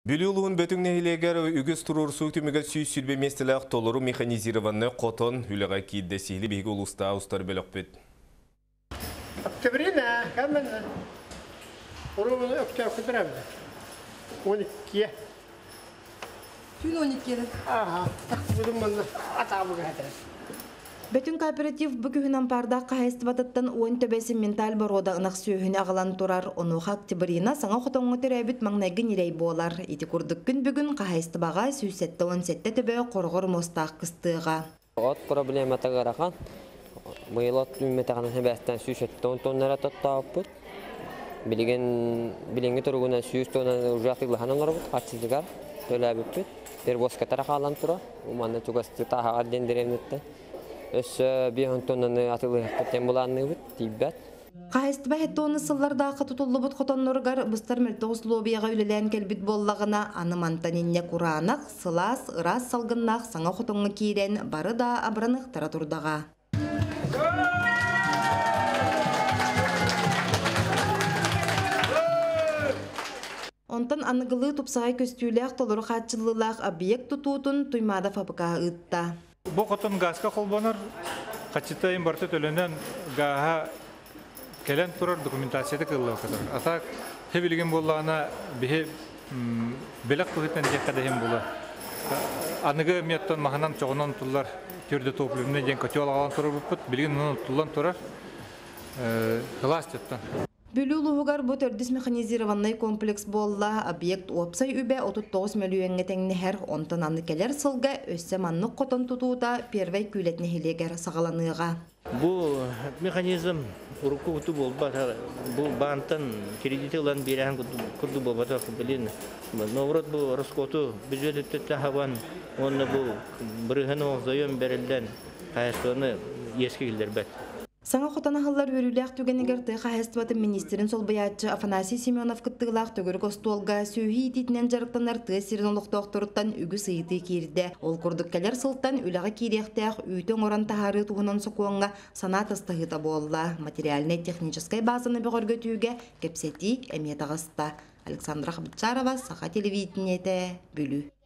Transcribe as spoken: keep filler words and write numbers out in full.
Бүлүлуын бөтің нәхилегер үгіз тұрыр сұқтымыға сүйіз сүлбе местіләқ толыру механизированны қотын үліға кейді сейлі бейгі ұлыста ұстар бөлік бет. Октябрина, кәмін ұрығын өктәу күдіремді. он икіге. Күн он икіге? Аға, бұдың мұнды атабы қәдірі. Бөтін кооператив бүгінен бардақ қайысты батыттан ойын төбесі ментал борода ұнақ сүйіні ағылан тұрар. Онуға октябрина саңа құтыңғы түрәбіт маңнайғы нерей болар. Еті күрдік күн бүгін қайысты баға сүйсетті он сетті төбе қорғыр мостақ қыстыға. От проблемата қарақан. Бұйылат үмметағаны бәстен сүйсетті он тоннара тоттауып бұд. Білінгі тұрғына сүйіс тоннаны ұжақтығылығанын ғарбыд. Қатсыздығар төләбіп бұд. Бір боскатара қалан тұра. Уманны түгісті тағағар дендіремнетті. Өссі бейхін тоннаны атылы көттен боланны бұд, дейбәт. Қайысты бәхетті оны сыллардағы тұтылы бұд қотонлырғар бұстар мәртоғыз лобияға үлелән кәлбіт боллағына анымантанинне құранақ, сылас, ырас салғыннақ саңа қотонғы кейрен бары да абыранық тара тұрдаға. Онтан анығылы тұпсағай көстүйләқ толыры қатшылылақ объект тұтуытын тұймада фабыға ұтта. Бұл қотын ғасқа қолбаныр, қачыттайын барты төленен ғаға кәлен тұрар документацияды қылығы қыдыр. Атақ хебілген болағына белек бұғыттан жек қадайын болы. Анығы меттон мағынан çoğunан тұллар түрді топлюміне ден көтел ағалан тұрар бұппыт, білген ұнын тұллан тұрар ғылас жеттен. Бүлүлуғар бұт өрдіс механизированный комплекс болла, объект опсай үбе отыз тоғыз миллионға тәңнехер, онтан анны келер сылға өссе маннық қотын тұтуыда первай күйлетіне хелегер сағаланыға. Бұл механизм ұрықы ұты болба, бұл бантын кредиті ұлан берен күрді болба тақы білін. Новрот бұл рысқоту бүзет өттетті хаван, оны бұл бірігін оңзайын берілден қайыстығыны ескі келдер бәт. Саңа қотанағылар өріліғ түгенігер тұйқа әстібаты министерін сол баятчы Афанасий Семенов күттігілақ төгір костуолға сүйі ететінен жарықтанар тұғы сирін олық тоқтырыттан үгі сыйты керді. Ол күрдік кәлер сылттан үліға керектіғ үйтің оран тахары туғынан сұқуынға санат ыстығыта болла. Материаліне техническай базаны бұғырғы түйге кепсеті әмет ағыста. Александра Хабытчарова, Саха телевидениеті, Бүлі.